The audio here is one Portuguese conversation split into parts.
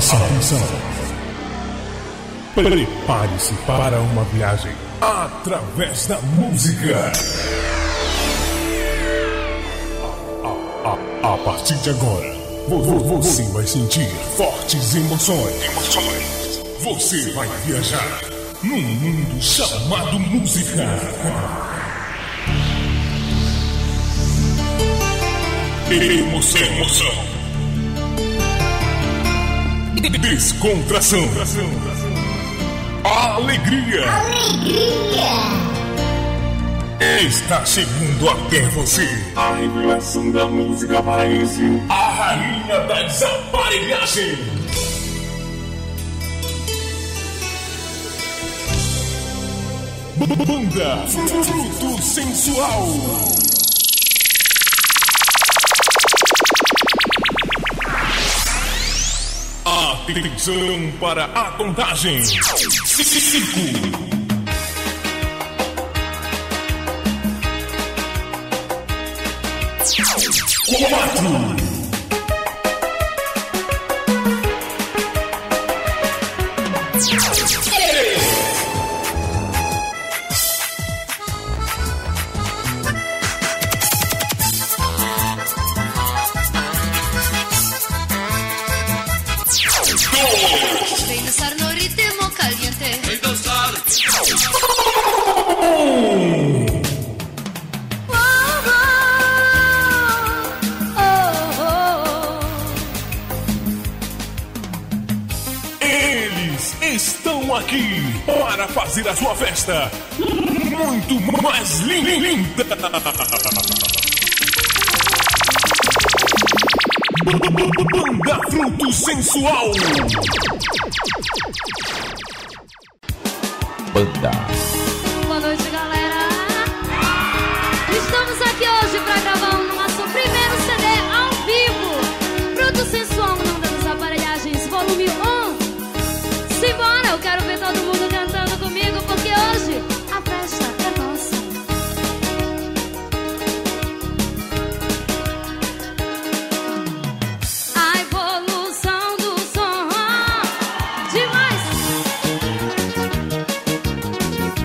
Atenção. Prepare-se para uma viagem através da música. A partir de agora, você vai sentir fortes emoções. Você vai viajar num mundo chamado música. Emoção. Descontração. Alegria. Está chegando até você a revelação da música paraense, a rainha das aparelhagens. Banda Fruto Sensual. Atenção para a contagem. 5, 4, 2. Ven danzar no ritmo caliente. Ven danzar. 1. Eles estão aqui para fazer a sua festa muito mais linda. Banda Fruto Sensual. Banda. Boa noite, galera. Estamos aqui hoje para gravar o nosso primeiro CD ao vivo. Fruto Sensual, o nome das aparelhagens, volume 1. Simbora, eu quero ver todo mundo cantando comigo, porque hoje a festa é nossa. A evolução do som, demais.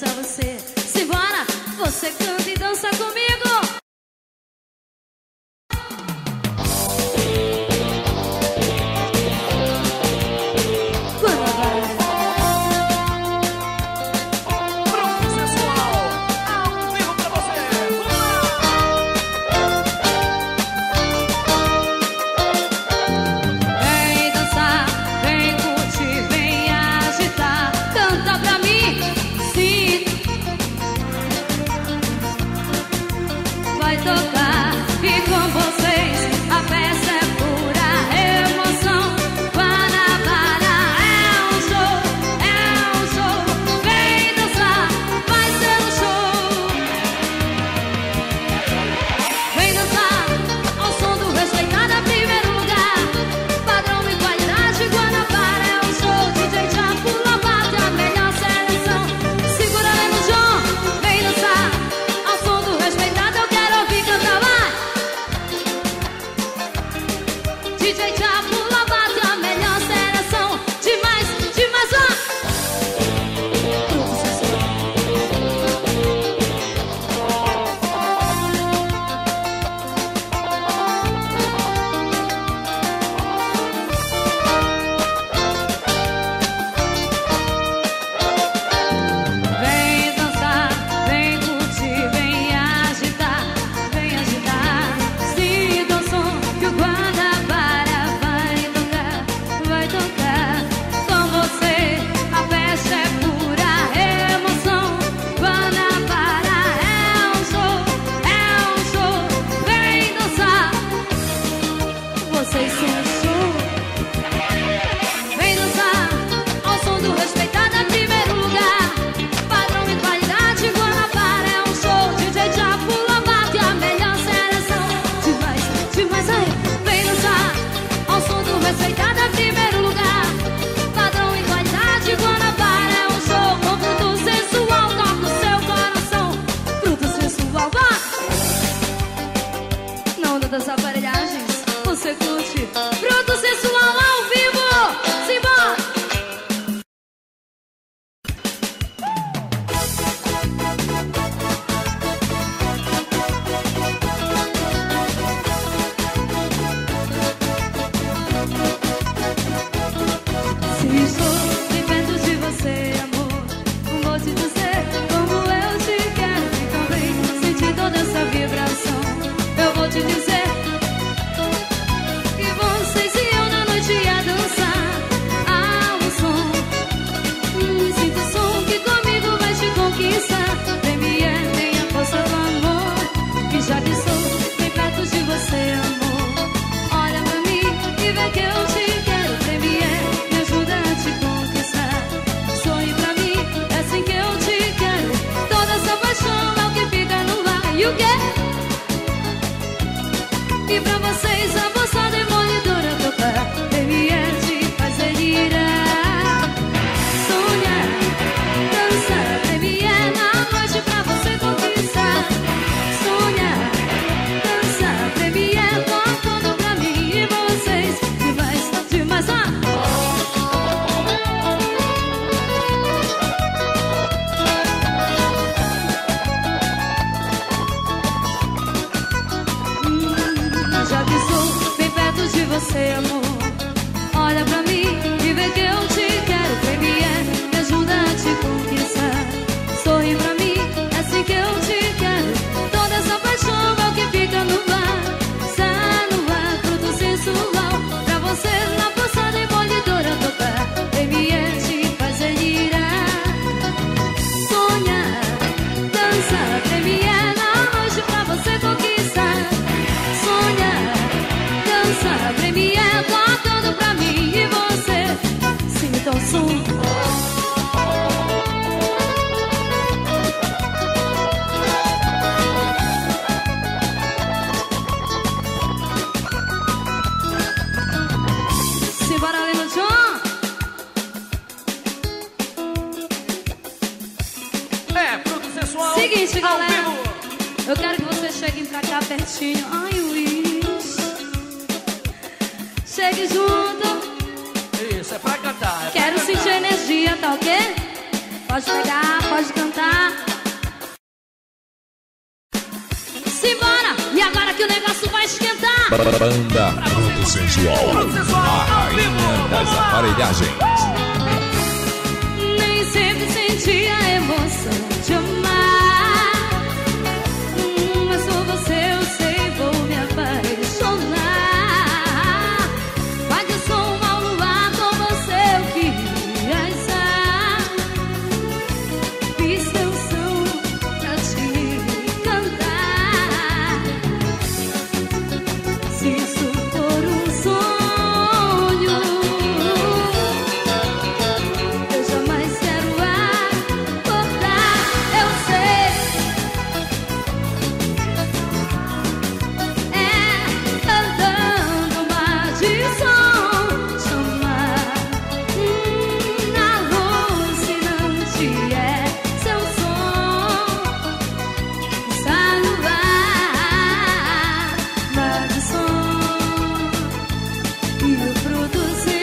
dançar você. Simbora, você canta e dança comigo. Das aparelhagens, você curte Fruto Sensual ao vivo. Simbora! Se estou bem perto de você, amor, vou te dizer como eu te quero e também sentir toda essa vibração. Eu vou te dizer já que sou bem perto de você, amor. Olha pra mim e vê que eu te quero. Premier, me ajuda a te conquistar. Sonhe pra mim, é assim que eu te quero. Toda essa paixão é o que fica no ar. E o quê? E pra vocês a bolsa demolidora tocar. Premier te faz delirar. Sonhar, dançar. Premier na noite pra você conquistar. Já que sou bem perto de você, amor, olha pra mim e vê que eu te quero. Premier, me ajuda a te conquistar. Sorri pra mim, é assim que eu te quero. Toda essa paixão é o que fica no ar. Está no ar, fruto sensual. Pra você na força demolidora tocar. Premier te faz delirar. Sonhar, dançar. Premier na noite pra você conquistar. Sonhar, dançar. Premier tocando pra mim e você sinta o som. Simbora ali no John. É, Fruto Sensual. Seguinte, galera, eu quero que vocês cheguem pra cá pertinho. Ai, Luiz, chegue junto. Isso, é pra cantar. Quero sentir energia, tá ok? Pode pegar, pode cantar. dançar. Simbora, e agora que o negócio vai esquentar. Banda Fruto Sensual, a rainha das aparelhagens. Nem sempre senti a emoção de amar, mas por você eu sei vou me apaixonar. Mas eu sou um mau luar, com você eu queria estar. Fiz canção pra te cantar. Se isso for um sonho, eu jamais quero acordar. Eu sei, é cantando mar de som, chamar alucinante é seu som. Está no ar, mar de som e o fruto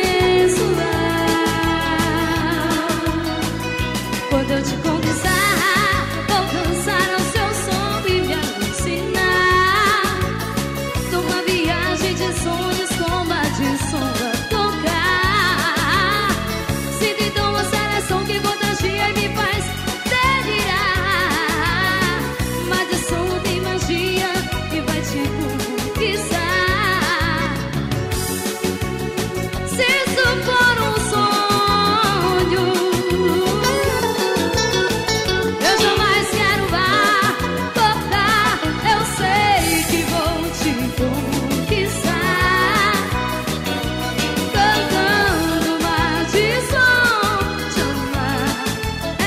sensual. Quando eu te conquistar, vou dançar ao seu som e me alucinar. Numa viagem de sonhos, com mar de som a tocar. Sinto então uma seleção que contagia e me faz delirar. Mas o som tem magia e vai te conquistar. Se isso for um sonho, eu jamais quero acordar. Eu sei que vou te conquistar. Cantando mar de som, chamar é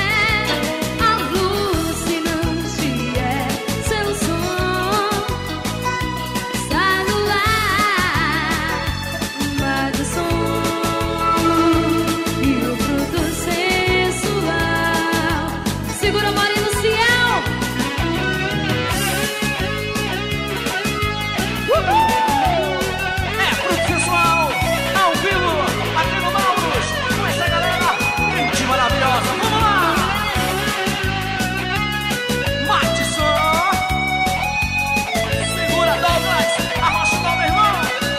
alucinante é seu som. Está no ar, mar de som e o fruto sensual. Segura a mão no cielo. É Fruto Sensual, ao vivo, aqui no Maurus, com essa galera, gente maravilhosa, vamos lá! Mate só! Segura, Douglas, arrocha o meu irmão!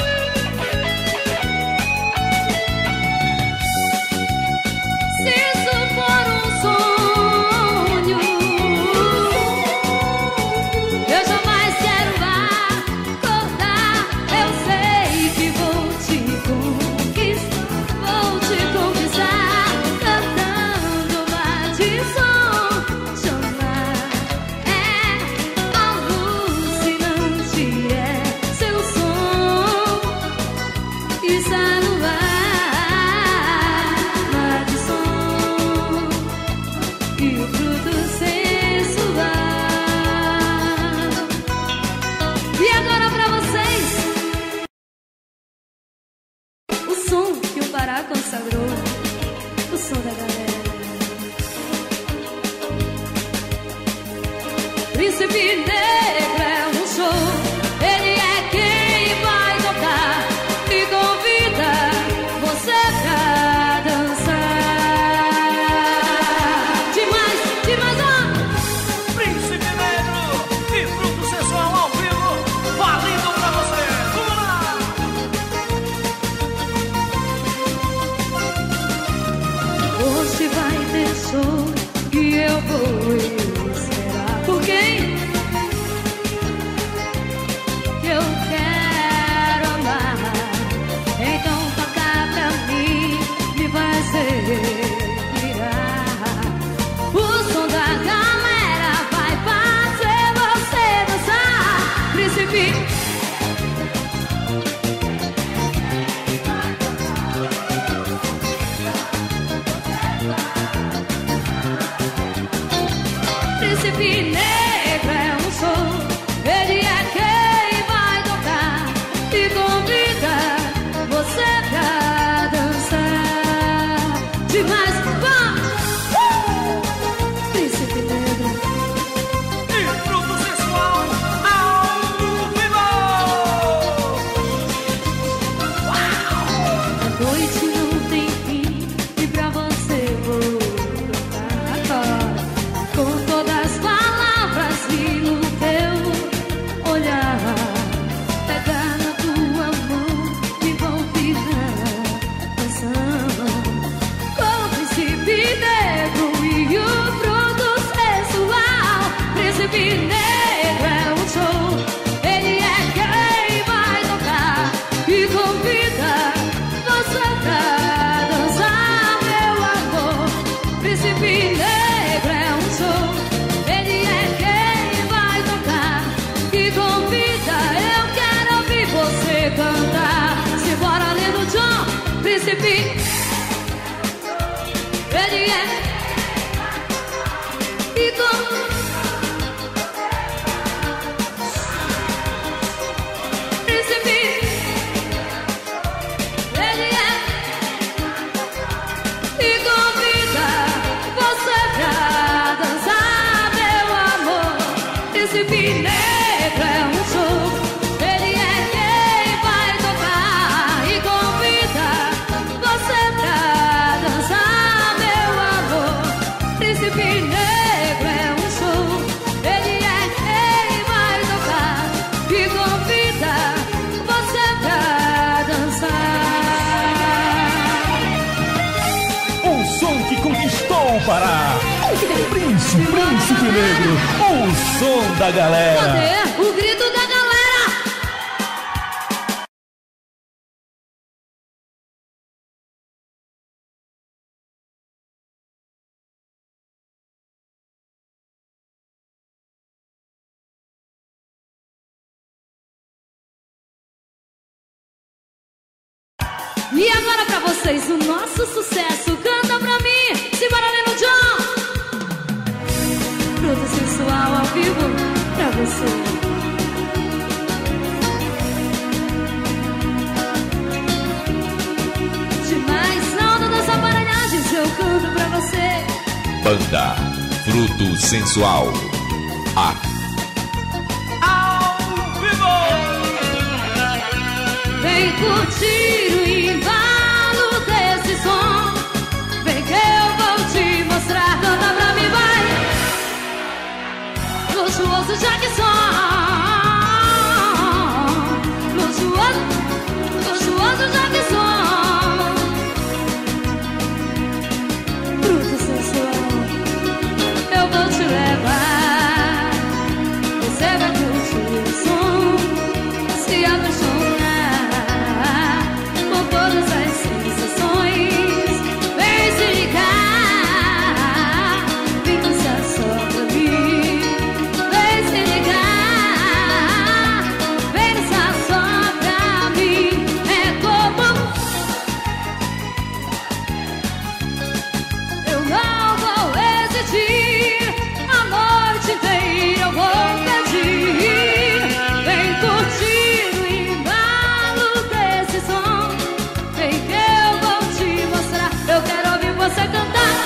Se isso for um sonho, eu jamais quero acordar. Eu sei que vou te conquistar, cantando mar de som, chamar é alucinante é seu som. Está no ar, mar de som e o fruto sensual. E agora pra vocês, o som que o Pará consagrou, o som da galera. Príncipe Negro é um show, ele é quem vai tocar e convida você pra dançar. Demais, demais, ó! Príncipe Negro e Fruto Sensual ao vivo, valendo pra você! Vamos lá! Hoje vai ter show e eu vou esperar por quem que eu quero amar. Então toca pra mim, me fazer virar. O som da galera vai fazer você dançar. Príncipe Príncipe Negro é um som, ele é quem vai tocar e convida você pra dançar. Demais, vamos! Príncipe Negro E Fruto Sensual ao vivo! A noite não tem fim e pra você vou cantar agora. Com Negro é um show. Ele é quem vai tocar e convida você pra dançar, meu amor. Príncipe Negro é um show. Ele é quem vai tocar e convida. Eu quero ouvir você cantar. Simbora, lindo John. Príncipe, ele é e convida. Príncipe Negro é um show. Ele é quem vai tocar e convida você pra dançar, meu amor. Príncipe Negro é um show. Ele é quem vai tocar e convida você pra dançar. O som que conquistou o Pará. Príncipe Negro, o som da galera. Cadê o grito da galera? E agora pra vocês o nosso sucesso. Canta pra mim, simbora, Leno John. Fruto sensual ao vivo pra você. Demais, na onda das aparelhagens eu canto pra você. Banda Fruto Sensual. Ao vivo! Vem curtir o embalo desse som. Vem que eu vou te mostrar. Canta pra mim, vai. Luxuoso Jackson. Luxuoso Jackson. Fruto sensual, eu vou te levar. Você vai curtir o som, se apaixonar por todas as sensações. Vem se ligar, vem dançar só pra mim. Vem se ligar, vem dançar só pra mim. É como eu não vou existir, a noite inteira eu vou pedir. Vem curtir o embalo desse som. Vem que eu vou te mostrar. Eu quero ouvir você cantar.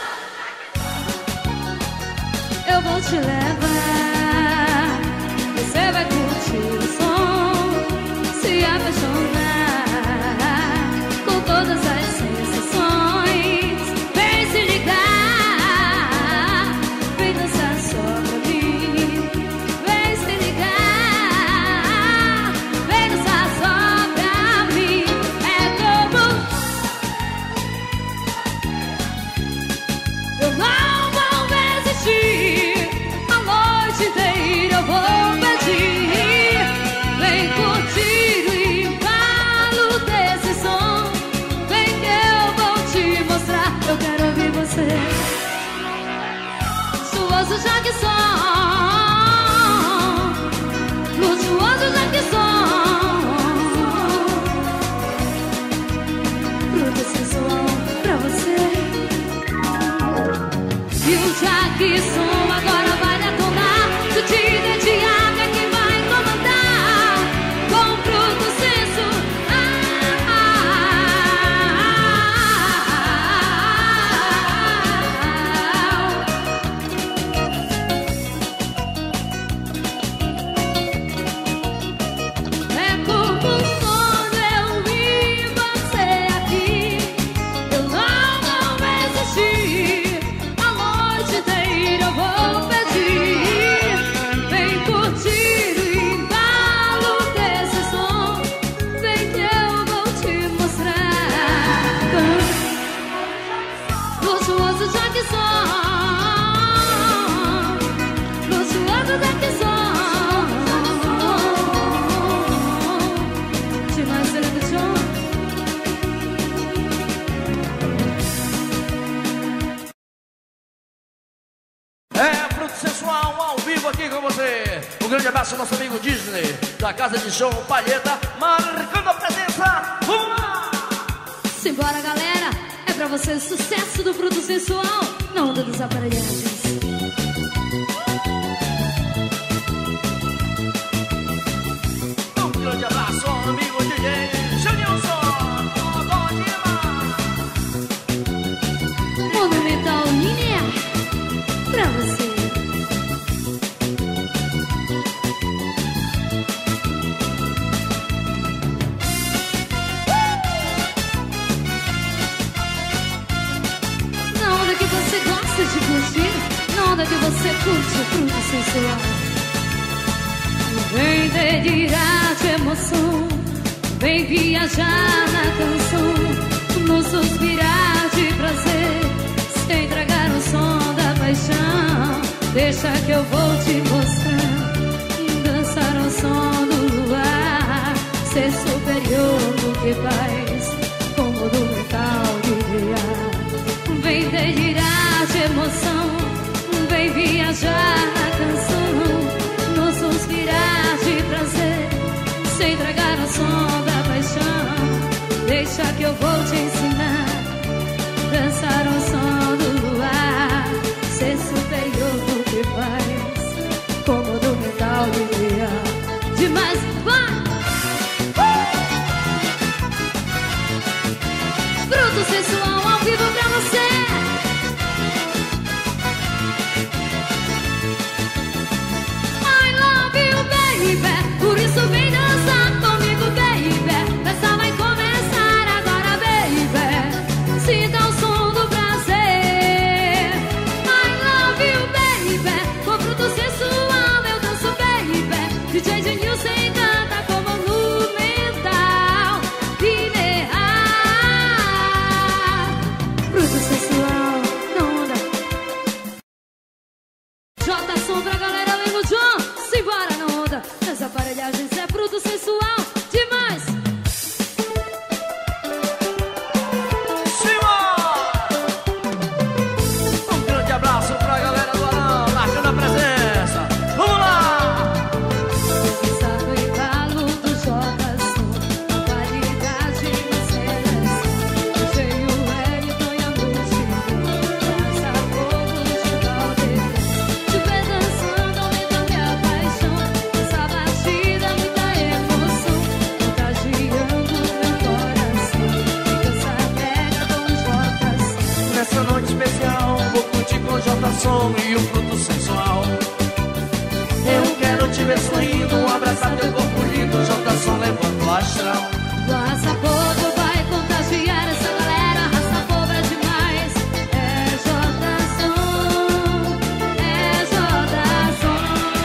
Eu vou te levar. Você vai curtir o som, se apaixonar com todas as sensações. Vem se ligar, vem dançar só pra mim. Vem se ligar, vem dançar só pra mim. É como eu não vou existir, a noite inteira eu vou pedir. Vem curtir o embalo desse som. Vem que eu vou te mostrar. Eu quero ouvir você. Luxuoso Jackson. Luxuoso Jackson. Fruto sensual pra você. E o Jackson agora vai detonar. Se te dedicar é quem vai comandar. Com fruto sensual. É como quando eu vi você aqui. Eu não vou existir, a noite inteira eu vou pedir. Vem curtir o embalo desse som. Vem que eu vou te mostrar. Luxuoso Jackson. Luxuoso amigos aqui só. Demais, Serena John. Fruto Sensual ao vivo aqui com você. Um grande abraço ao nosso amigo Disney, da Casa de Show Palheta, marcando a presença. Vamos lá! Simbora, galera. É pra você o sucesso do Fruto Sensual na onda dos aparelhagens. Um grande abraço ao amigo DJ Janilson. Monumental Linear pra você. Na onda que você gosta de curtir, na onda que você curte o Fruto Sensual. Vem delirar de emoção, vem viajar na canção, no suspirar de prazer, sem tragar o som da paixão. Deixa que eu vou te mostrar, dançar ao som do luar, ser superior no que faz, como monumental de criar. Vem delirar de emoção, vem viajar na canção, no suspirar de prazer, sem tragar o som da paixão. Deixa que eu vou te ensinar, dançar ao som do luar, ser superior no que faz, como do metal de criar. Demais, vai! Fruto Sensual ao vivo pra você. I love you, baby. Por isso vem dançar comigo, baby. Festa vai começar agora, baby. Sinta o som do prazer. I love you, baby. Com Fruto Sensual eu danço, baby. DJ Janilson canta como monumental linear. Fruto Sensual na onda. Jota som pra galera, amigo John. Simbora na onda. As aparelhagens é Fruto Sensual. Demais. Um grande abraço pra galera do Arão, marcando a presença. Vamos lá! Sabe o embalo do Jota som, qualidade no seleção. Cheio Wellington e a multidão, dança fogo de Valdez. Te ver dançando aumenta minha paixão. Essa batida, muita emoção, contagiando meu coração. Dança pega com o Jota som. Nessa noite especial, vou curtir com o Jota Som e o Fruto Sensual. Eu quero te ver sorrindo, abraçar teu corpo lindo, Jota Som levando o astral. Nossa fogo vai contagiar essa galera, raça pobre é demais. É Jota Som, é Jota Som.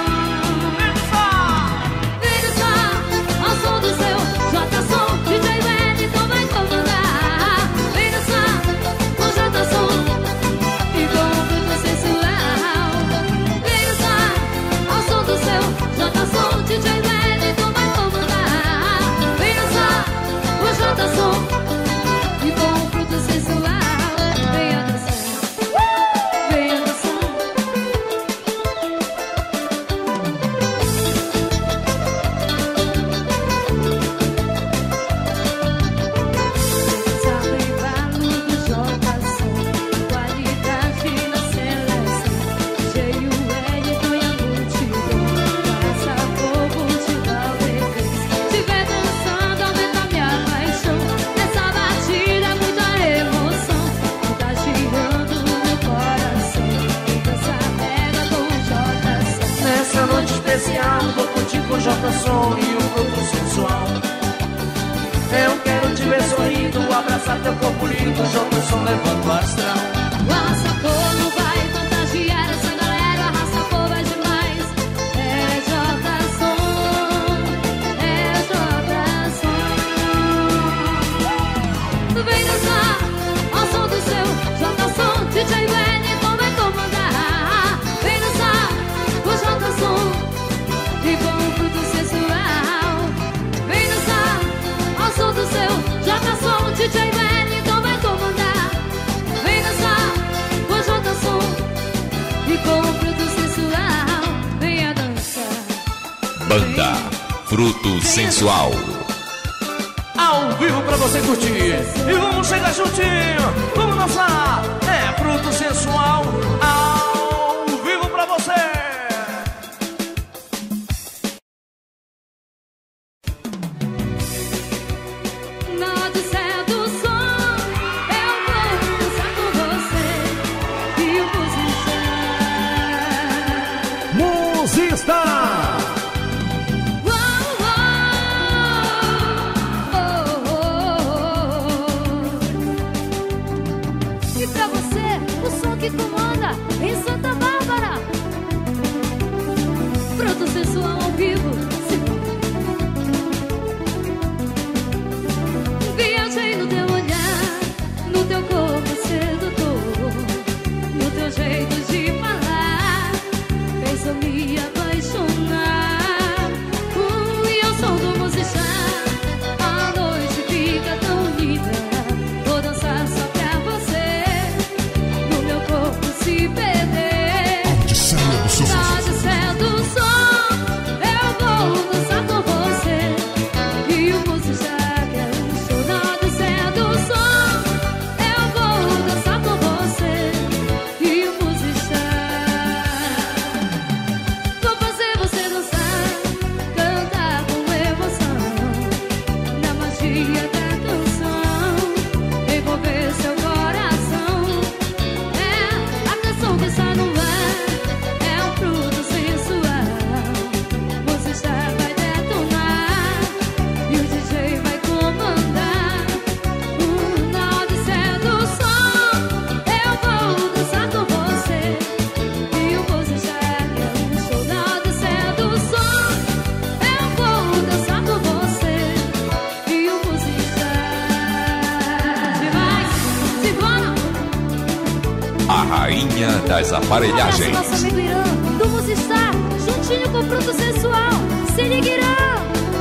Vem dançar ao som do seu Jota Som, DJ Wellington vai comandar. Vem dançar com Jota Som e com o Fruto Sensual. Vem dançar ao som do seu Jota Som, DJ Wellington vai comandar. Vem dançar com Jota Som e com o Fruto Sensual. Venha dançar, venha dançar. Sabe o embalo do Jota Som, qualidade na seleção. Cheio Wellington e a multidão, passa fogo de Valdez. Te ver dançando aumenta minha paixão. Essa batida é muita emoção, contagiando meu coração. Dança pega com o Jota Som. Nessa noite especial, vou curtir com o Jota Som e o Fruto Sensual. Eu quero te ver sorrindo, abraçar teu corpo lindo, Jota Som levando o astral. Raça fogo vai contagiar essa galera, raça pobre é demais. É Jota Som, é Jota Som. Vem dançar ao som do seu Jota Som, DJ Wellington vai comandar. Vem dançar com Jota Som Fruto Sensual. Ao vivo pra você curtir. E vamos chegar juntinho. Vamos dançar. É Fruto Sensual. Ao vivo pra você. Das aparelhagens. Nosso amigo Irã, do Musistar, juntinho com o Fruto Sensual. Se liga, Irã.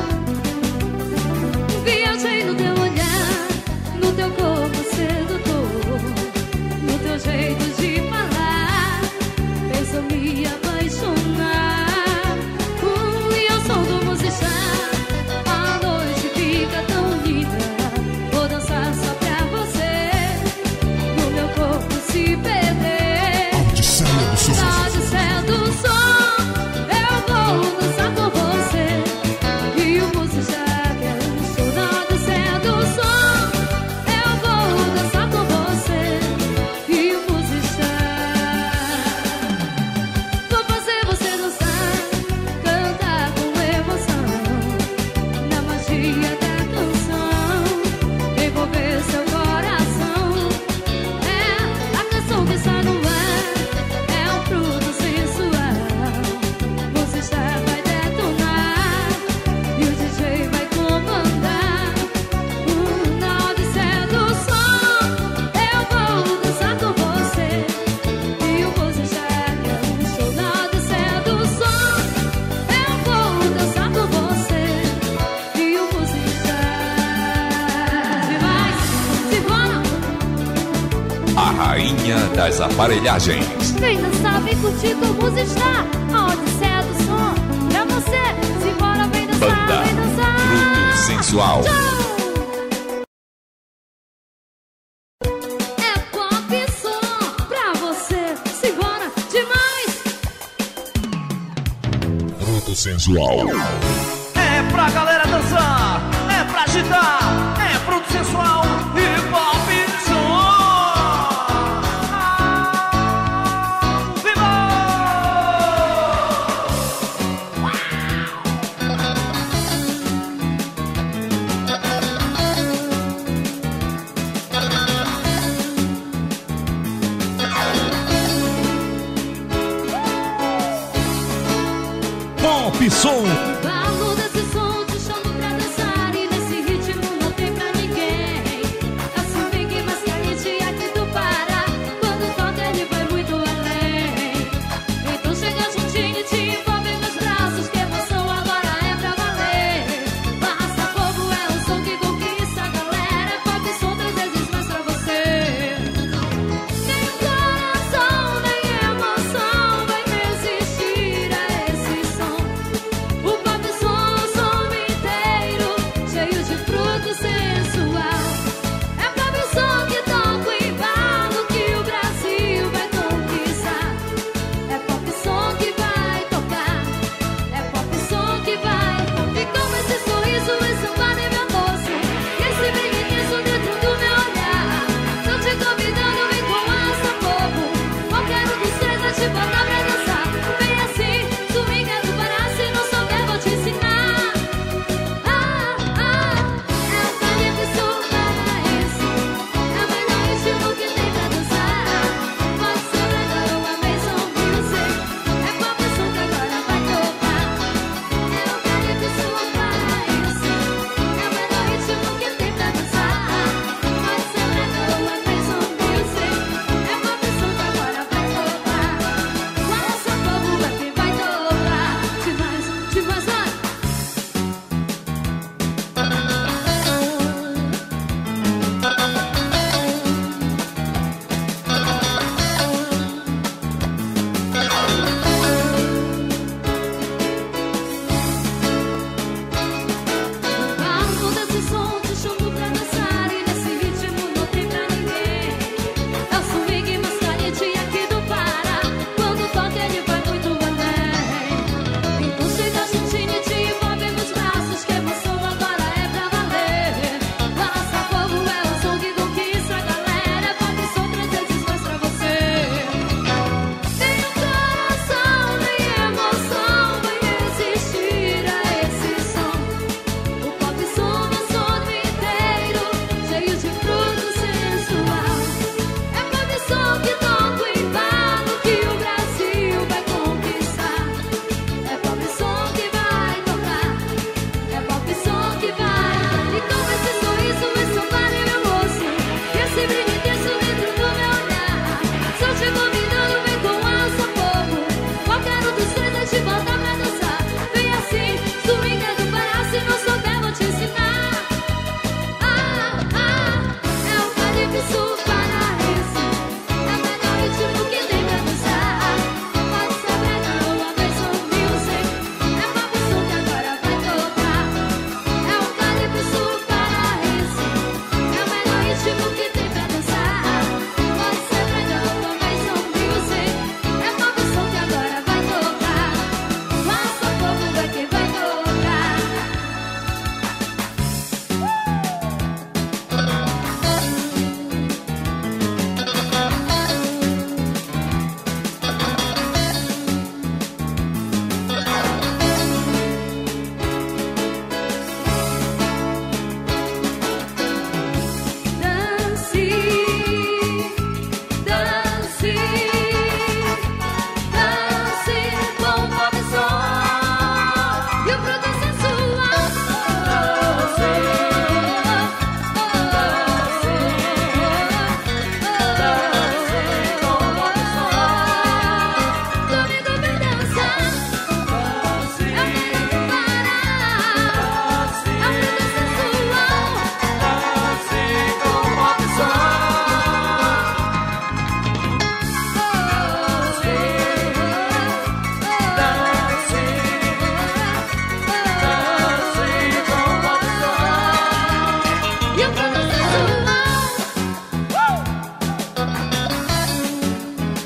Viajei no teu olhar, no teu corpo sedutor, no teu jeito de falar, fez eu me apaixonar. E eu sou do Musistar, a noite fica tão linda. Vou dançar só pra você, no meu corpo se perder. Na odisseia do som, eu vou dançar com você. E o Musistar quer um show. Na odisseia do som, eu vou dançar com você. E o Musistar, vou fazer você dançar, cantar com emoção, na magia da canção, envolver seu coração. É a canção que está no ar. Das aparelhagens. Vem dançar, vem curtir com o Musistar, a odisseia do som. Pra você, simbora, vem dançar, Banda vem dançar. Fruto Sensual. Tchau. É pop som pra você, simbora demais. Fruto Sensual. É pra galera dançar, é pra agitar, é Fruto Sensual e pop som. Pop som. Valo desse som, te chamo pra dançar. E nesse ritmo não tem pra ninguém. É o swing mais quente aqui do Pará. Quando toca ele vai muito além. Então chega juntinho e te envolve em meus braços. Que emoção agora é pra valer. Passa fogo, é um som que conquista a galera. É pop som 3 vezes mais pra você. Nem coração, nem emoção vai resistir a esse som. O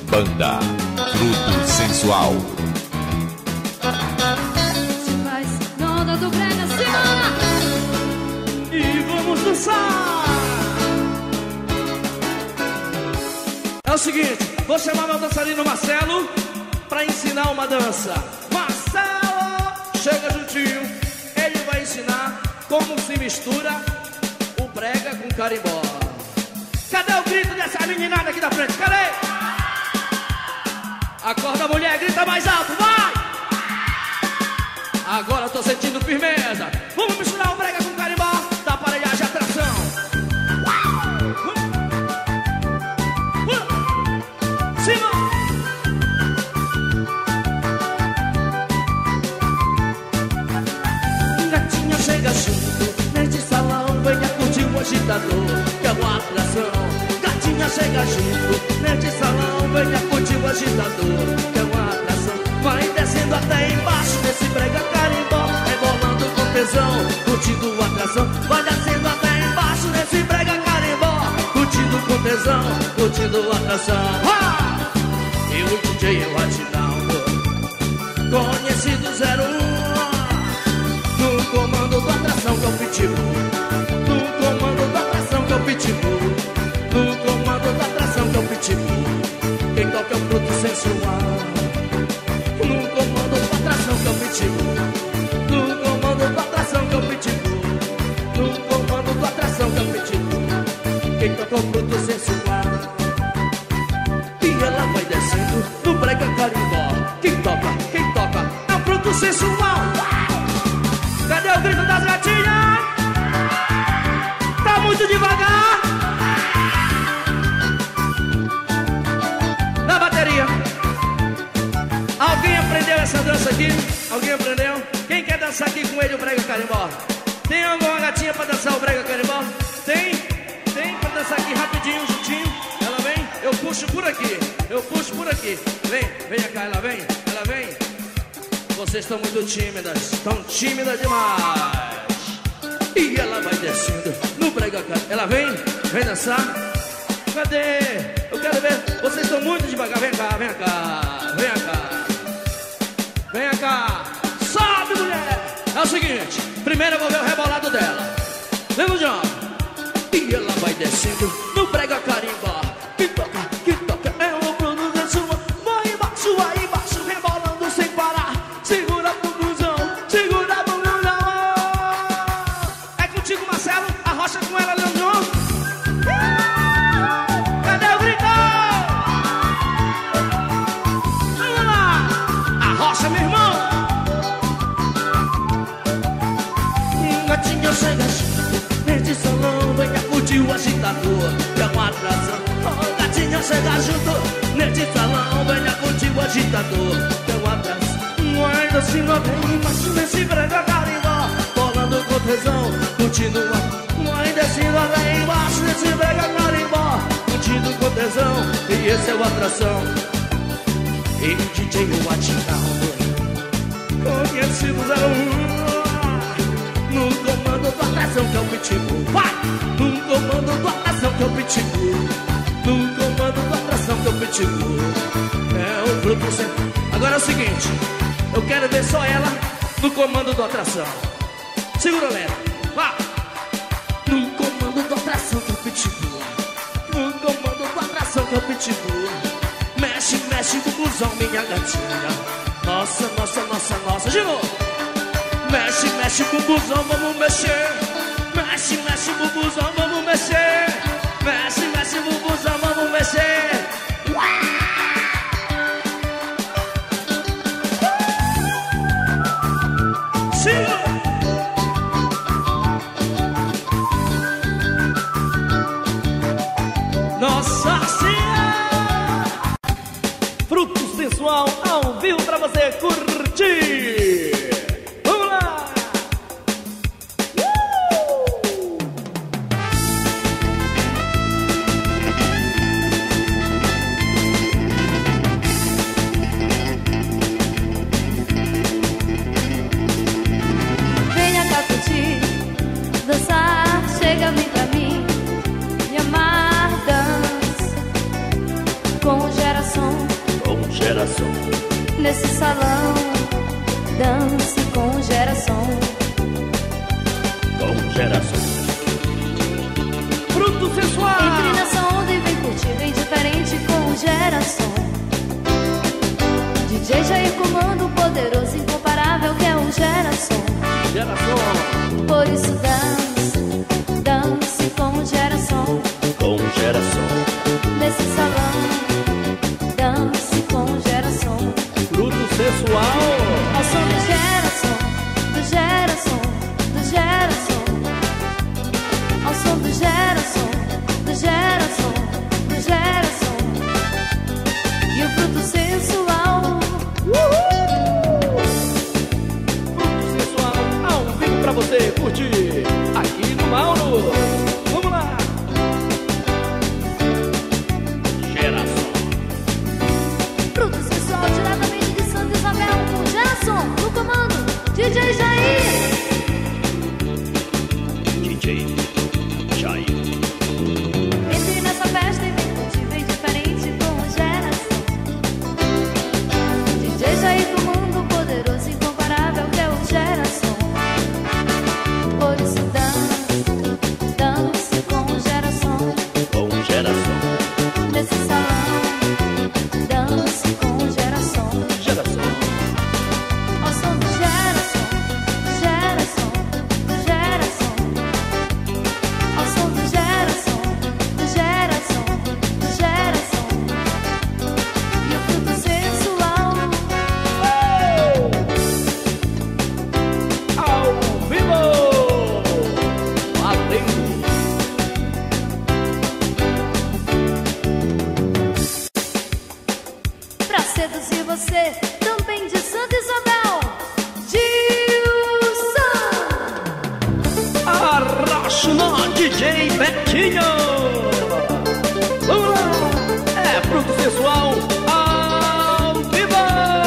Banda Fruto Sensual. Se faz na onda do brega, cima. E vamos dançar. É o seguinte, vou chamar meu dançarino Marcelo pra ensinar uma dança. Marcelo, chega juntinho. Ele vai ensinar como se mistura o brega com carimbó. Cadê o grito dessa meninada aqui da frente? Cadê? Acorda, mulher, grita mais alto, vai! Agora eu tô sentindo firmeza. Vamos misturar o brega com carimbó da aparelhagem atração. Cima! Gatinha chega junto neste salão, venha curtir o agitador, que é uma atração. Gatinha chega junto neste salão, venha curtir o agitador, que é uma atração. Vai descendo até embaixo nesse brega carimbó, rebolando com tesão, curtindo a atração. Vai descendo até embaixo nesse brega carimbó, curtindo com tesão, curtindo a atração. E o DJ é o Atinaldo, conhecido 01, no comando da atração que é o Pitbull. No comando da atração que é o Pitbull. No comando da atração que é o Pitbull. Quem toca é o Fruto Sensual. No comando da atração que é o Pitbull. No comando da atração que é o Pitbull. No comando da atração que é o Pitbull. Quem toca é o Fruto Sensual. E ela vai descendo no brega carimbó. Quem toca é o Fruto Sensual. Cadê o grito das gatinhas? Tá muito devagar. Na bateria. Alguém aprendeu essa dança aqui? Alguém aprendeu? Quem quer dançar aqui com ele o brega carimbó? Tem alguma gatinha pra dançar o brega carimbó? Tem? Tem pra dançar aqui rapidinho, juntinho? Ela vem? Eu puxo por aqui. Eu puxo por aqui. Vem cá, ela vem. Ela vem. Vocês estão muito tímidas. Estão tímidas demais. E ela vai descendo no brega carimbó. Ela vem? Vem dançar? Cadê? Eu quero ver. Vocês estão muito devagar. Vem cá, vem cá. Vem cá. Vem cá. Sobe, mulher. É o seguinte. Primeiro eu vou ver o rebolado dela. Vem no John. E ela vai descendo no brega carimbó. Que toca é o Bruno da sua. Vai embaixo, rebolando sem parar. Segura a bunduzão, segura a bunduzão. É contigo, Marcelo. A rocha com ela, Leandrão. Cadê o grito? Vamos lá. A rocha, meu irmão. Gatinha chega junto neste salão, venha curtir o agitador, que é uma atração. Oh, gatinha chega junto neste salão, venha curtir o agitador, que é uma atração. Ainda assim não vem embaixo nesse brega carimbó, bolando com tesão, curtindo a... Ainda assim não vem embaixo nesse brega carimbó, curtindo com tesão, e esse é o atração. E o DJ o Atinaldo, conhecido 01, no comando da atração que é o Pitbull. Vai! No comando da atração que é o Pitbull. No comando da atração que é o Pitbull. É o Fruto Sensual. Agora é o seguinte, eu quero ver só ela no comando da atração. Segura, Lena. Vá! No comando da atração que é o Pitbull. No comando da atração que é o Pitbull. Mexe, mexe com o busão, minha gatinha. Nossa, nossa, nossa, nossa. De novo. Mexe, mexe com o busão, vamos mexer. Mexe, mexe com o busão, vamos mexer. Mexe, mexe com o busão, vamos mexer. Siga! Nossa Senhora! Fruto Sensual ao vivo pra você curtir. Dançar, chega, vem pra mim. Me amar, dança com geração. geração. Nesse salão, dance com geração. Com geração. Fruto sensual. Entre nessa onda e vem curtir, vem diferente com geração. DJ Jair comando poderoso, incomparável, que é o geração. Geração. Por isso dance, dance com geração. Com geração. Nesse salão, dance com geração. Fruto sensual. Ao som do geração, do geração, do geração. Ao som do geração, do geração, do geração. E o fruto sensual. Fruto sensual ao vivo pra você curtir aqui no Mauro. Vamos lá. Geração. Fruto sensual diretamente de Santa Isabel com geração. No comando, DJ Jair. DJ Jair. Entre nessa festa e vem curtir, vem diferente com geração. DJ Jair comando poderoso, incomparável, que é o geração. Por isso dance, dance com geração. Com geração. Nesse salão, dance com geração. Geração. Ao som do geração, geração, geração. Ao som do geração, geração, geração. E o fruto sensual. Ao vivo. Valeu. Pra seduzir você, também de Santa Isabel, Gilson. Arrocha no DJ Betinho. Vamos lá. É fruto sensual ao vivo.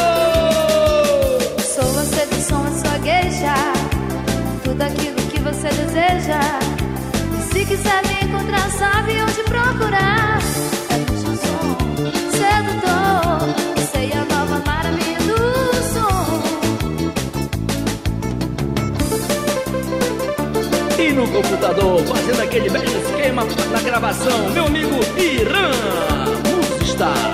Sou a sedução, a sua gueixa, tudo aquilo que você deseja. E se quiser me encontrar, sabe onde procurar. É no Gilson, sedutor. Sei a nova maravilha do som. E no computador, fazendo aquele velho esquema na gravação, meu amigo Irã Musistar.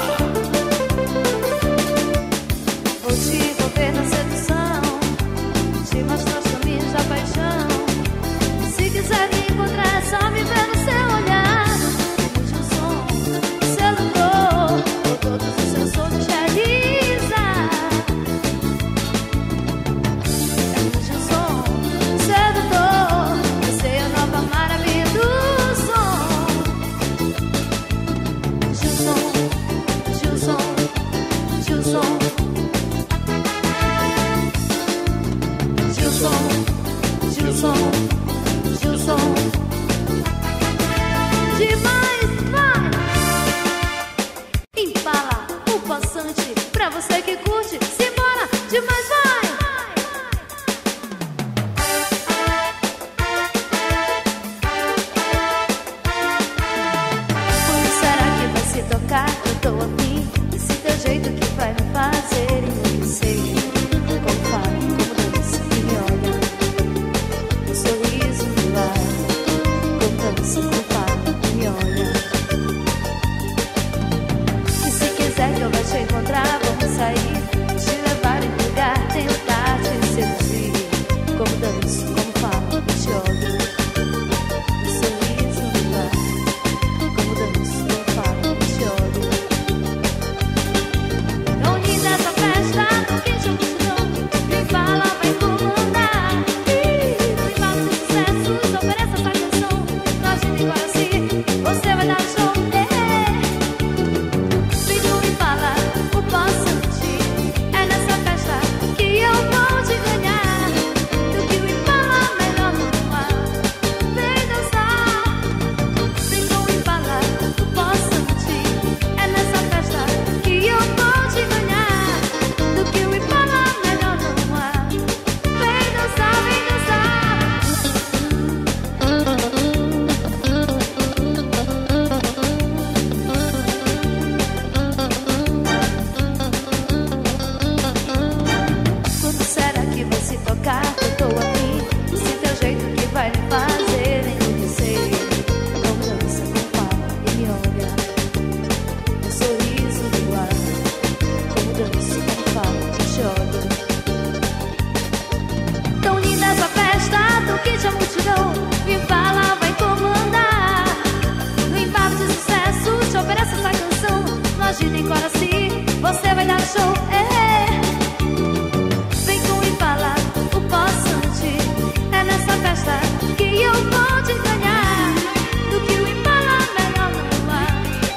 Vou te envolver na sedução, te mostrar os caminhos da paixão. Se quiser me encontrar, é só me ver no seu olhar. Puxa o som, sedutor, por todos os seus sonhos realizar. Puxa o som, sedutor, você é a nova maravilha do som. Gilson, Gilson, Gilson. Gilson, Gilson, Gilson. Demais, vai! Impala o passante, pra você que curte, simbora, demais, vai! Como será que vai se tocar? Eu tô afim, esse teu jeito que vai me fazer enlouquecer. Como fala, como dança e me olha, o sorriso no ar. Como dança, como fala e me olha. E se quiser que eu vou te encontrar, vamos sair de agita em Coraci, você vai dar show, Vem com Impala, o poçante. É nessa festa que eu vou te ganhar. Do que o Impala, melhor não há.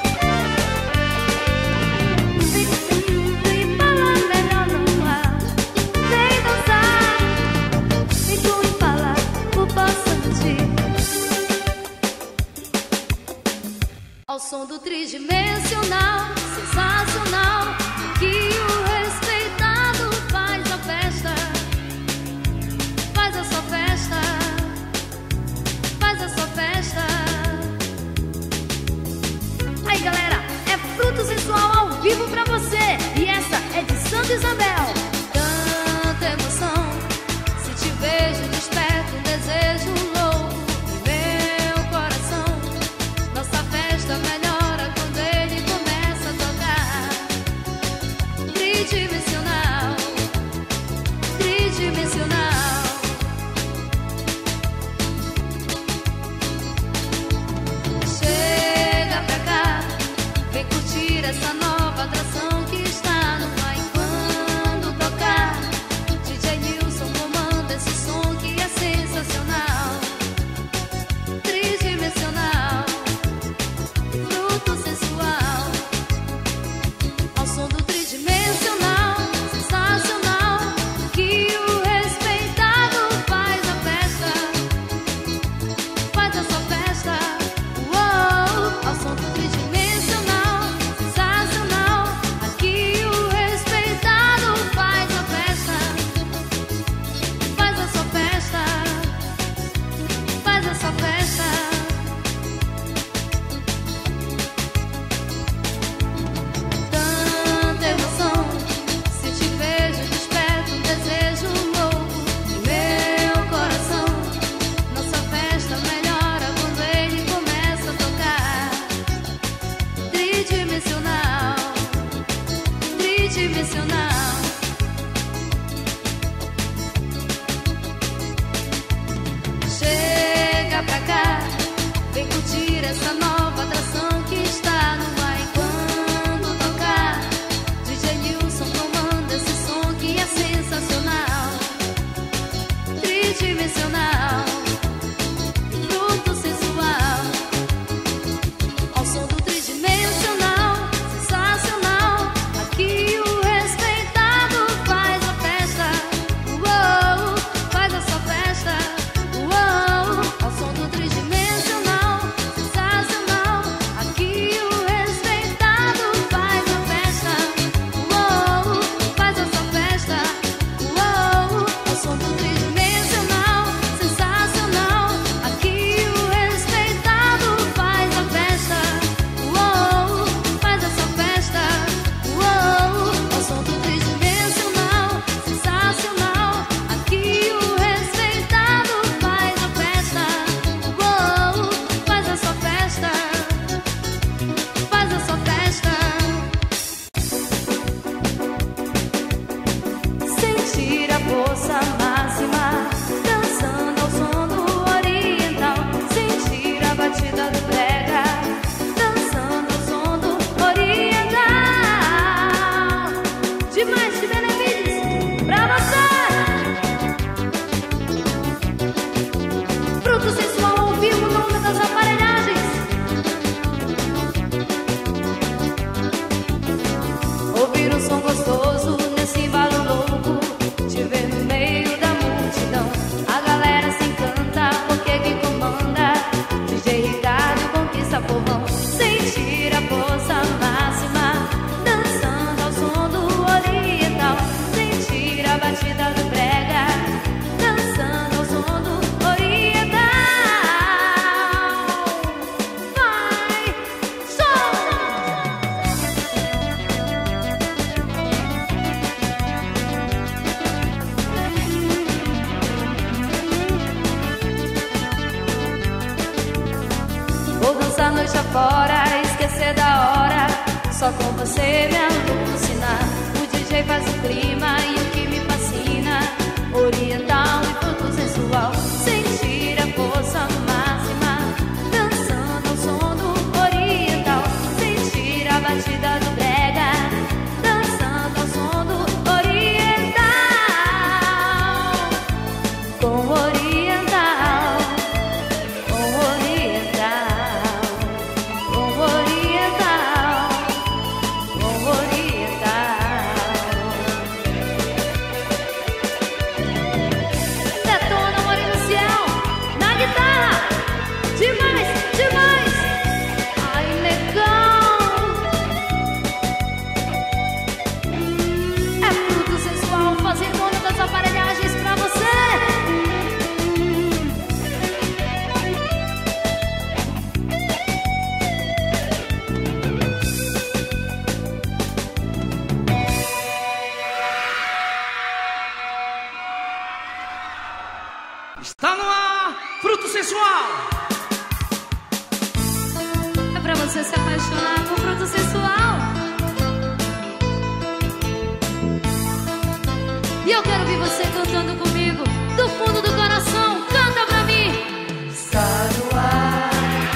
Do Impala, melhor não há. Vem dançar. Vem com Impala, o poçante. Ao som do tridimensional, sensacional, que o respeitado faz a festa. Faz a sua festa. Faz a sua festa. Aí galera, é Fruto Sensual ao vivo pra você. E essa é de Santa Isabel. Tanta emoção, se te vejo desperta um desejo louco no meu coração. Nossa festa melhora quando ele começa a tocar. Tridimensional, tridimensional. Chega pra cá, vem curtir essa nova atração que está no ar enquanto tocar. DJ Nilson comanda esse som que é sensacional. Tridimensional, fruto sensual. Ao som do tridimensional, sensacional, que o respeitado faz a festa. Faz a sua festa. Uou! Ao som do tridimensional, sensacional, aqui o respeitado faz a festa. Faz a sua festa. Faz a sua festa. Tanta emoção, se te vejo desperta um desejo louco no meu coração. Nossa festa melhora quando ele começa a tocar. Tridimensional, tridimensional. Chega pra cá, vem curtir essa nova atração que está no ar enquanto tocar. DJ Nilson comanda esse som que é sensacional. Tridimensional, fruto sensual. Ao som do tridimensional, sensacional, aqui o respeitado faz a festa. Uou, faz a sua festa. Uou, ao som do tridimensional, sensacional, aqui o respeitado faz a festa. Uou, faz a sua festa. Uou, ao som do tridimensional, sensacional, aqui o respeitado faz a festa. Uou, faz a sua festa. Uou, ao som do tridimensional, sensacional, aqui o respeitado faz a festa. Uou, faz a sua festa. Faz a sua festa. Sentir a força máxima, dançando ao som do oriental. Sentir a batida do brega, dançando ao som do oriental. Demais de Benevides, pra você. Fruto sensual ao vivo no mundo das aparelhagens. Ouvir um som gostoso nesse embalo louco, te ver no meio da multidão. A galera se encanta porque quem comanda DJ Ricardo conquista povão. Sentir a força máxima, dançando ao som do oriental. Sentir a batida do brega, dançando ao som do oriental. Vai, som! Vou dançar a noite afora, esquecer da hora, só com você me alucinar. O DJ faz o clima e o que me fascina, oriental e fruto sensual. Sentir a força máxima, dançando ao som do oriental. Sentir a batida do brega, se apaixonar por fruto sensual. E eu quero ouvir você cantando comigo, do fundo do coração. Canta pra mim. Está no ar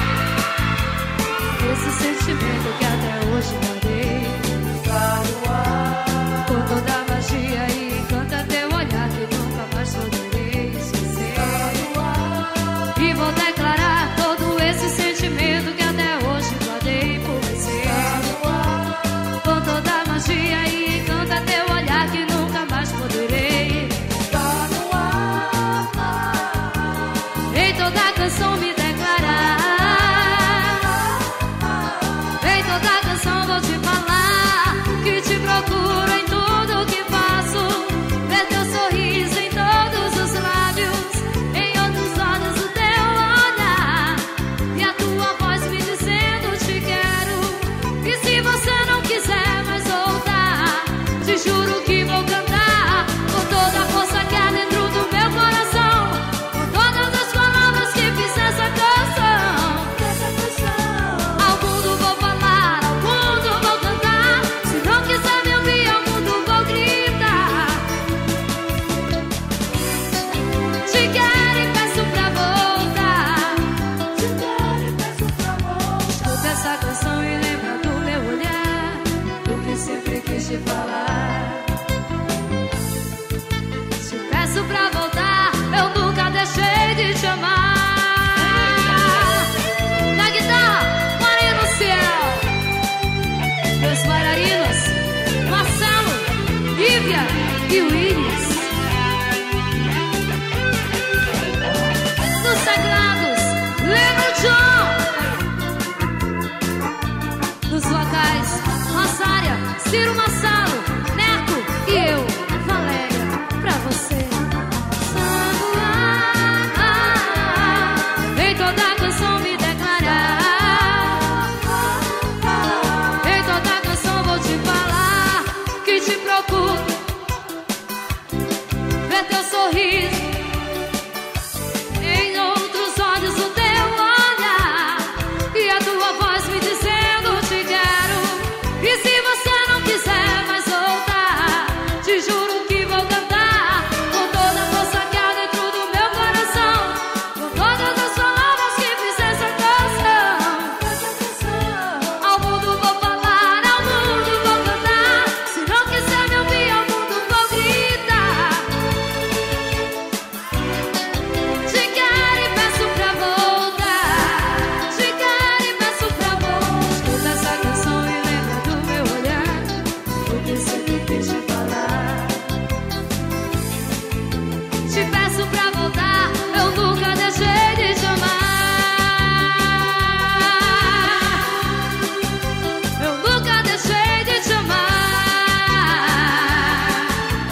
esse sentimento que até hoje guardei. Está no ar com toda a magia e encanta teu olhar que nunca mais poderei esquecer. Está no ar e vou declarar todo esse sentimento que até hoje guardei por você. Está no ar com toda a magia e encanta teu olhar que nunca mais poderei. Está no ar em toda a canção me declarar. Em toda a canção vou te falar que te procuro em tudo que faço. Ver teu sorriso em todos os lábios, em outros olhos o teu olhar e a tua voz me dizendo te quero. E se você não quiser mais voltar, te juro que vou cantar com toda a força que há dentro do meu coração, com todas as palavras que fiz essa canção. Ao mundo vou falar, ao mundo vou cantar. Se não quiser me ouvir, ao mundo vou gritar. Te quero e peço pra voltar. Escuta essa canção e lembra do meu olhar, do que sempre quis te falar. Te peço pra voltar, eu nunca deixei de te amar. Na guitarra, Maria no céu. Meus bailarinos, Marcelo, Lívia e Willis. Dos sagrados, Leno John. Dos vocais, Rosária, Ciro Massalo, Neco e eu, Valéria, pra você. Em toda a canção me declarar. Em toda a canção vou te falar que te procuro. Ver teu sorriso em outros olhos o teu olhar e a tua voz me dizendo te quero. E se você não quiser mais voltar, te juro que vou cantar com toda a força que há dentro do meu coração, com todas as palavras que fiz essa canção. Ao mundo vou falar, ao mundo vou cantar. Se não quiser me ouvir, ao mundo vou gritar. Te quero e peço pra voltar. Te quero e peço pra voltar. Escuta essa canção e lembra do meu olhar, do que sempre quis te falar. Te peço pra voltar, eu nunca deixei de te amar. Eu nunca deixei de te amar.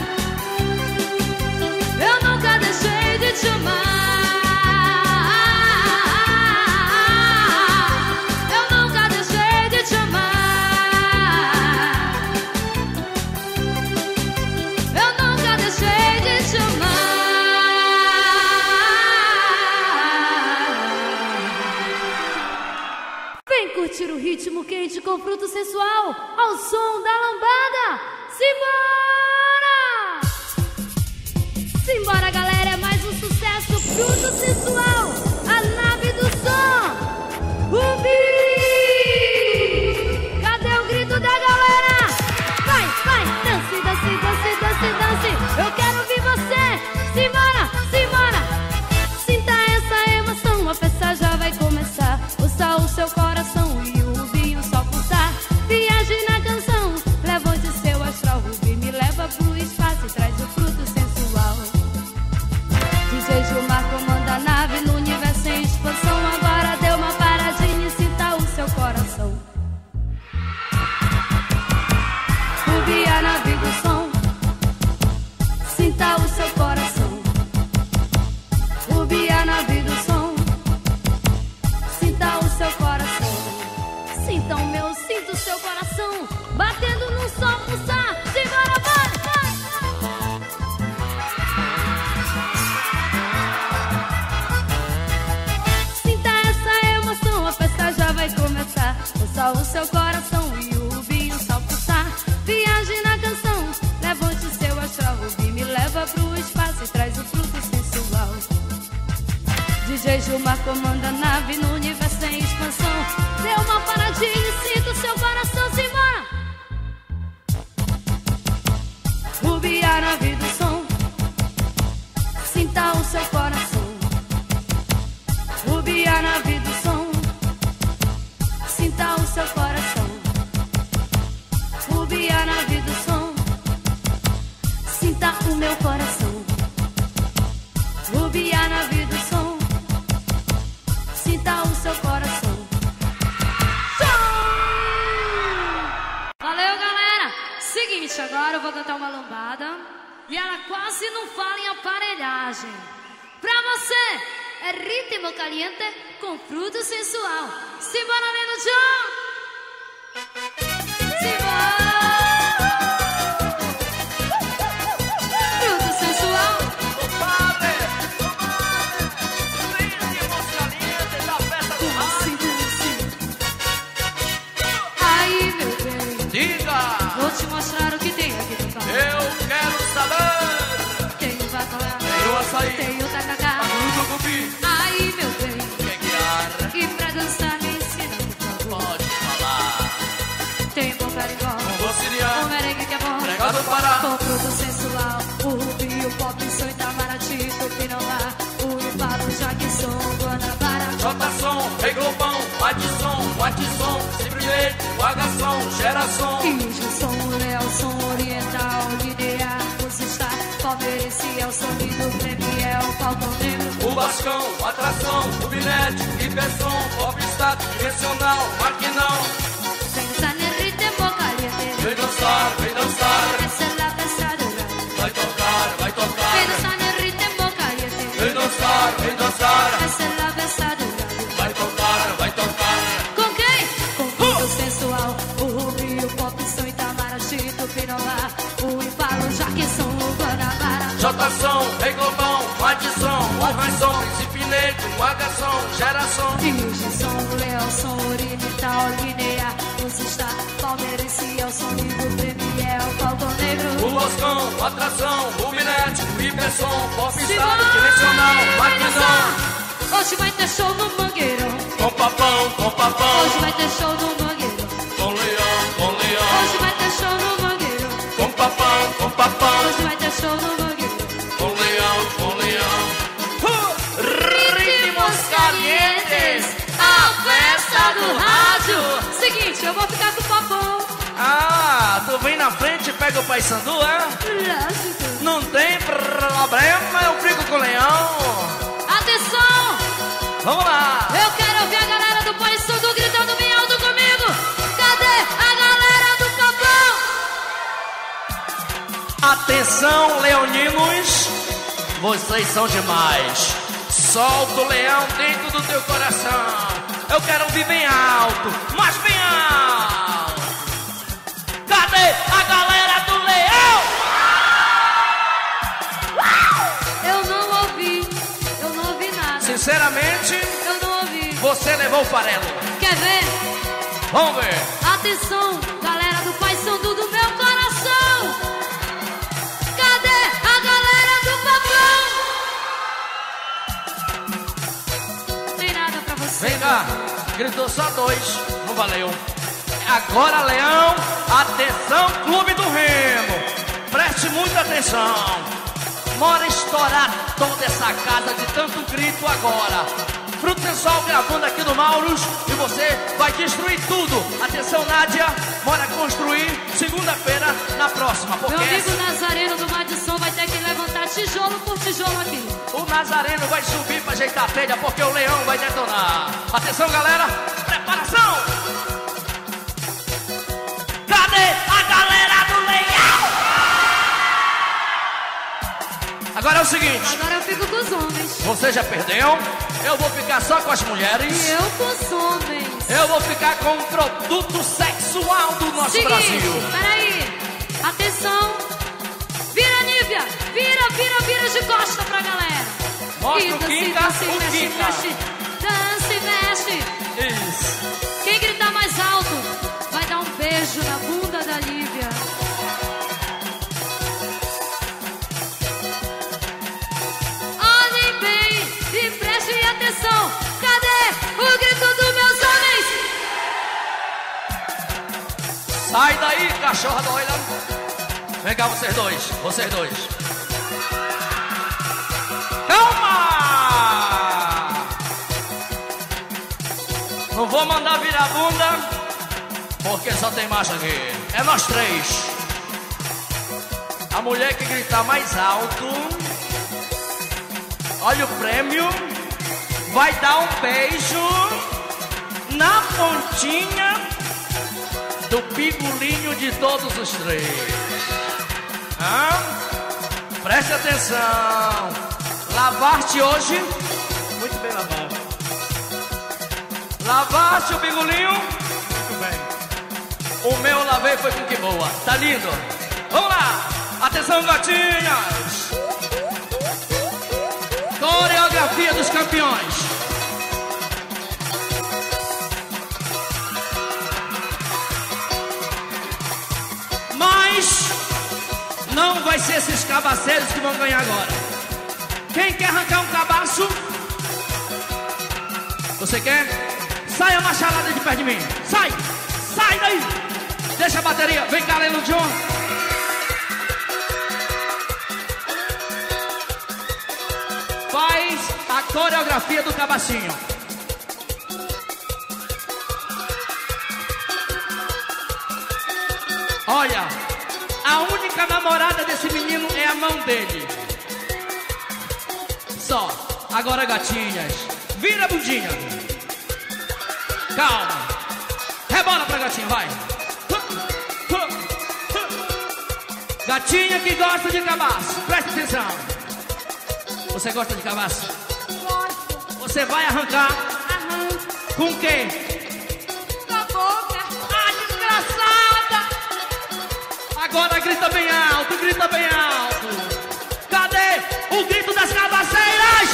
Eu nunca deixei de te amar. Eu nunca deixei de te amar. Eu nunca deixei de te amar. Vem curtir o ritmo quente com fruto sensual ao som da lambada. Simbora! Simbora, galera, é mais um sucesso, fruto sensual, a nave do som, o beat. Cadê o grito da galera? Vai, vai, dance, dance, dance, dance, dance. Eu quero ouvir você. Simbora, simbora. Sinta essa emoção, a festa já vai começar. Ouça o seu coração e o vinho só pulsar. Viaje na canção, levante seu astral. Rubi me leva pro espaço e traz o fruto sensual. DJ Gilmar comanda a nave no beijo, o mar comanda a nave no universo em expansão. Dê uma paradinha e sinta o seu coração se embora. Rubi, a nave do som, sinta o seu coração. Rubi, a nave do som, sinta o seu coração. Rubi, a nave do som, sinta o meu coração. Rubi, a nave do som, sinta o seu coração. Valeu, galera! Seguinte, agora eu vou cantar uma lambada e ela quase não fala em aparelhagem. Pra você, é ritmo caliente com fruto sensual. Simbora, Leno John! Simbora! Fruto sensual. Aí, meu bem, Diga! vou te mostrar o que tem aqui no carro. Eu quero saber! Tem o bacalhau, Tem o açaí, tem o tacacá. tudo cupi, Aí, meu bem, quem guiar? e pra dançar me ensina, por favor. Pode falar. Tem bom carigó, Vou o siriar, merengue que é bom. pregado Pará. Com fruto sensual, o rubi, o pop, o Itamaraty, o Pinolá, o Impalo, Jackson, Guanabara. J-som, Rei Globão, Watson, Simplesmente, o H-som, Geração. Som, Leelson, Oriental, Guineia, Musistar, Palmeirense, é o sonido, Premier, Falcão Negro. O Bascão, Atração, o Bilhete, Hipersom, Popstar, Dimensional, Maquinão. Pensa nel ritmo caliente, Vem dançar, essa é a pesadura. vai tocar, Pensa nel ritmo caliente, vem dançar, essa é a pesadura. vai tocar. Com quem? Com fruto sensual, o rubi, o pop, o Itamaraty, o Pinolá, o Impalo, Jackson, o Guanabara. J-som, Rei Globão, Watson, o Raison, Simplesmente, o H-som, Geração. Som, Leelson, Oriental, Guineia, Musistar, Palmeirense, é o sonido, Premier, Falcão Negro. O Bascão, Atração, o Bilhete, o Hipersom, Popstar, Dimensional, Maquinão. Hoje vai ter show no Mangueirão. Com papão, Hoje vai ter show no Mangueirão. com leão, Hoje vai ter show no Mangueirão. com papão, Hoje vai ter show no Mangueirão. com leão. Ritmos calientes, a festa do rádio. Seguinte, eu vou ficar com o papão. Ah, tu vem na frente e pega o Paysandu, é? Lógico. Não tem problema, eu fico com o leão. Atenção, Vamos lá. eu quero ouvir a galera do Paysandu gritando bem alto comigo. Cadê a galera do papão? Atenção, leoninos, vocês são demais. Solta o leão dentro do teu coração. Eu quero ouvir bem alto, mas bem alto. Cadê a galera do leão? Eu não ouvi nada. Sinceramente, Eu não ouvi. você levou o farelo. Quer ver? Vamos ver. Atenção, galera do Paysandu do meu coração. Cadê a galera do papão? Tem nada pra você. Vem cá, gritou só 2, não valeu. Agora, leão, atenção, Clube do Remo. Preste muita atenção. Bora estourar toda essa casa de tanto grito agora. Fruto Sensual gravando aqui no Mauros e você vai destruir tudo. Atenção, Nádia, bora construir segunda-feira na próxima. Meu Porque amigo Nazareno do Madison vai ter que levantar tijolo por tijolo aqui. o Nazareno vai subir pra ajeitar a telha porque o leão vai detonar. Atenção, galera, preparação! Cadê a galera do leão? Agora é o seguinte, Agora eu fico com os homens. você já perdeu, eu vou ficar só com as mulheres. E eu com os homens. Eu vou ficar com o produto sexual do nosso Seguinte, Brasil. peraí. Atenção. Vira, Nívia. Vira de costa pra galera. Mostra E o dança, Kika, dança, o mexe, Kika. mexe. Dança e mexe. Isso. Quem gritar mais alto vai dar um beijo na bunda da Lívia. Olhem bem e prestem atenção. Sai daí, cachorra doida. Vem cá, vocês dois. Vocês dois. Calma! Não vou mandar virar a bunda, porque só tem macho aqui. É nós três. A mulher que gritar mais alto, olha o prêmio, vai dar um beijo na pontinha do pigolinho de todos os três. Preste atenção. Lavaste hoje? Muito bem lavado. Lavaste o pigolinho? Muito bem. O meu eu lavei foi com que boa. Tá lindo? Vamos lá. Atenção, gatinhas. Coreografia dos campeões. Mas não vai ser esses cabaceiros que vão ganhar agora. Quem quer arrancar um cabaço? Você quer? Sai a macharada de perto de mim. Sai! Sai daí! Deixa a bateria. Vem cá, Lelo John. Faz a coreografia do cabacinho. Olha, a única namorada desse menino é a mão dele. Só. Agora, gatinhas, vira a bundinha. Calma. Rebola pra gatinha, vai. Gatinha que gosta de cabaço, presta atenção. Você gosta de cabaço? Gosto. Você vai arrancar Arranco. com o quê? Com a boca. Ah, desgraçada. Agora grita bem alto, grita bem alto. Cadê o grito das cabaceiras?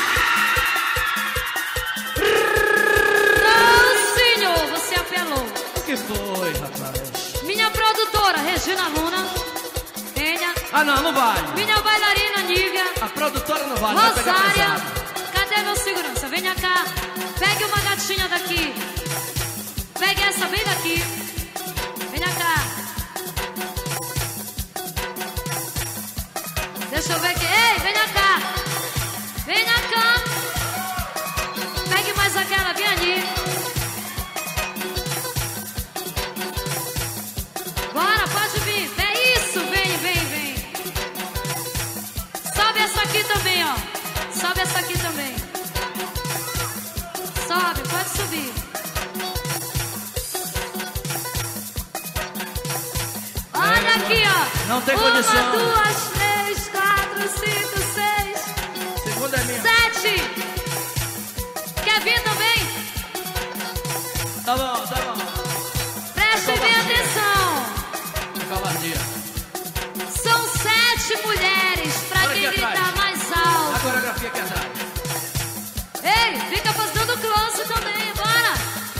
Não, senhor, você apelou. O que foi, rapaz? Minha produtora, Regina Luna. Venha. Ah, não vale. Minha bailarina, Nívia. A produtora não vale, vai pegar Rosária. pesado. Cadê meu segurança? Venha cá. Pegue uma gatinha daqui. Pegue essa bem daqui. Venha cá. Deixa eu ver aqui. Ei, venha cá. Venha cá. Pegue mais aquela, vem ali. Bora, pode vir. É isso, vem, vem, vem. Sobe essa aqui também, ó. Sobe essa aqui também. Sobe, pode subir. Olha aqui, ó. Não tem 1, condição. 2, 3, 4, 5, 6, Segunda é minha. 7. Quer vir também? Tá bom, tá bom. Prestem bem atenção. Covardia. São 7 mulheres pra Olha quem aqui gritar atrás. mais A alto. coreografia aqui atrás. Ei, fica fazendo close também, bora.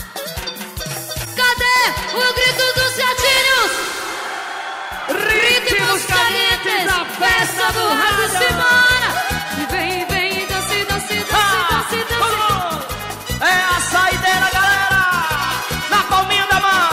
Cadê o grito dos gatinhos? Ritmos calientes, a festa do rádio Simona. E vem, vem, dance, dance, dance, dance, dance. É a saideira, galera! Na palminha da mão!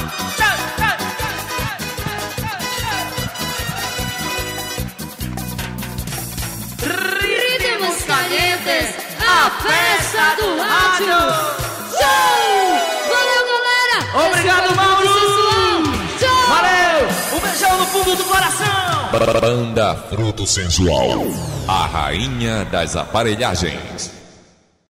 Ritmos calientes, a festa do rádio. Show! Valeu, galera! Obrigado, Esse foi o Mauro! Fruto Sensual. Tchau! Valeu! Um beijão no fundo do coração! Banda Fruto Sensual, a rainha das aparelhagens.